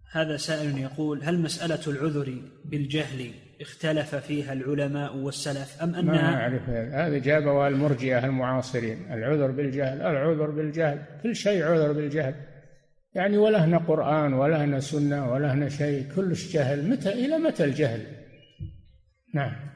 هذا سائل يقول: هل مسألة العذر بالجهل اختلف فيها العلماء والسلف أم أنها؟ ما أعرف، هذا جابوا المرجئة المعاصرين، العذر بالجهل، العذر بالجهل، كل شيء عذر بالجهل، يعني ولا هنا قرآن ولا هنا سنة ولا هنا شيء، كلش جهل. إلى متى الجهل؟ نعم.